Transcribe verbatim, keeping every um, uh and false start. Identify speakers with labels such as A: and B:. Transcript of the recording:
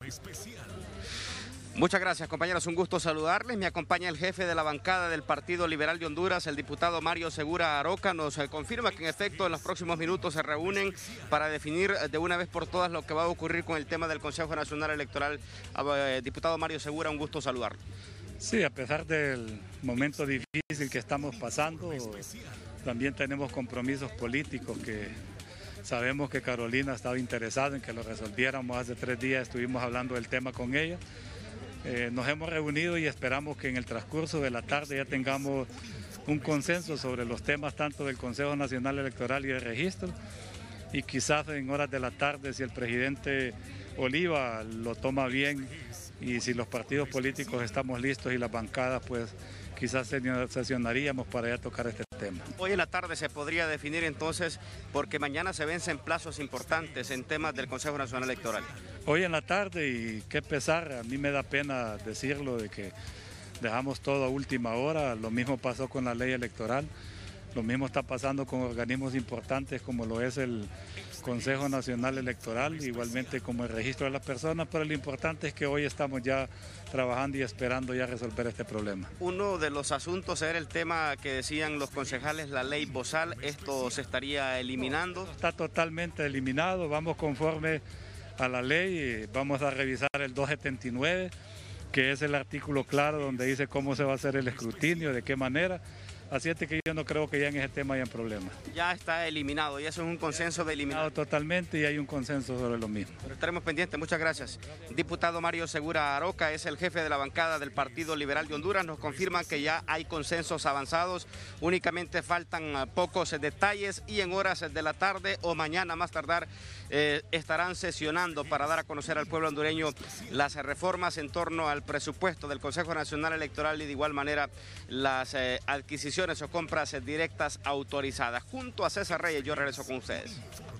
A: Muchas gracias, compañeros. Un gusto saludarles. Me acompaña el jefe de la bancada del Partido Liberal de Honduras, el diputado Mario Segura Aroca. Nos eh, confirma que en efecto en los próximos minutos se reúnen para definir de una vez por todas lo que va a ocurrir con el tema del Consejo Nacional Electoral. Eh, diputado Mario Segura, un gusto saludarlo.
B: Sí, a pesar del momento difícil que estamos pasando, también tenemos compromisos políticos que sabemos que Carolina estaba interesada en que lo resolviéramos. Hace tres días estuvimos hablando del tema con ella. Eh, nos hemos reunido y esperamos que en el transcurso de la tarde ya tengamos un consenso sobre los temas tanto del Consejo Nacional Electoral y de registro, y quizás en horas de la tarde, si el presidente Oliva lo toma bien y si los partidos políticos estamos listos y las bancadas, pues quizás sesionaríamos para ya tocar este tema.
A: Hoy en la tarde se podría definir entonces, porque mañana se vencen plazos importantes en temas del Consejo Nacional Electoral.
B: Hoy en la tarde, y qué pesar, a mí me da pena decirlo, de que dejamos todo a última hora. Lo mismo pasó con la ley electoral, lo mismo está pasando con organismos importantes como lo es el Consejo Nacional Electoral, igualmente como el registro de las personas, pero lo importante es que hoy estamos ya trabajando y esperando ya resolver este problema.
A: Uno de los asuntos era el tema que decían los concejales, la ley Bozal. ¿Esto se estaría eliminando?
B: No, está totalmente eliminado, vamos conforme a la ley, vamos a revisar el doscientos setenta y nueve, que es el artículo claro donde dice cómo se va a hacer el escrutinio, de qué manera. Así es que yo no creo que ya en ese tema hayan problemas.
A: Ya está eliminado y eso es un consenso de eliminar.
B: Totalmente, y hay un consenso sobre lo mismo.
A: Pero estaremos pendientes, muchas gracias. Diputado Mario Segura Aroca es el jefe de la bancada del Partido Liberal de Honduras. Nos confirman que ya hay consensos avanzados, únicamente faltan pocos detalles y en horas de la tarde o mañana más tardar eh, estarán sesionando para dar a conocer al pueblo hondureño las reformas en torno al presupuesto del Consejo Nacional Electoral y de igual manera las eh, adquisiciones o compras directas autorizadas. Junto a César Reyes, yo regreso con ustedes.